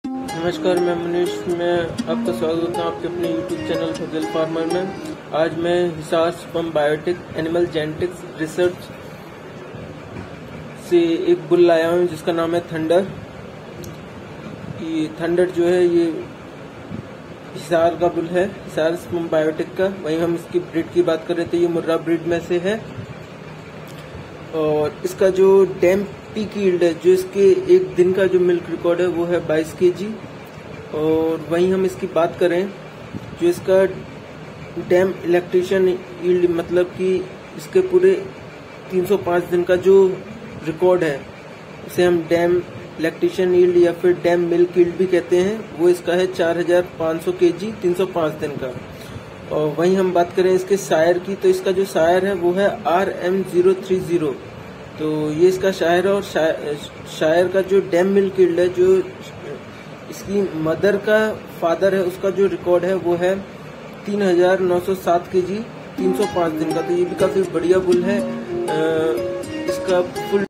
नमस्कार, मैं मनीष। मैं आपका स्वागत करता हूँ आपके अपने YouTube चैनल फजल फार्मर में। आज मैं Hisar sperm biotech animal genetics research से एक बुल लाया हूँ जिसका नाम है थंडर। ये थंडर जो है ये हिसार का बुल है, हिसार स्पर्म बायोटेक का। वहीं हम इसकी ब्रीड की बात कर रहे थे, ये मुर्रा ब्रीड में से है। और इसका जो डैम पीक यील्ड है, जो इसके एक दिन का जो मिल्क रिकॉर्ड है वो है 22 kg। और वहीं हम इसकी बात करें, जो इसका डैम इलेक्ट्रिशियन यील्ड मतलब कि इसके पूरे 305 दिन का जो रिकॉर्ड है उसे हम डैम इलेक्ट्रिशियन यील्ड या फिर डैम मिल्क यील्ड भी कहते हैं। वो इसका है 4500 kg 305 दिन का। और वहीं हम बात करें इसके शायर की, तो इसका जो शायर है वो है RM030। तो ये इसका शायर है। और शायर का जो डैम मिल्क यील्ड है, जो इसकी मदर का फादर है, उसका जो रिकॉर्ड है वो है 3907 kg 305 दिन का। तो ये भी काफी बढ़िया बुल है। इसका फुल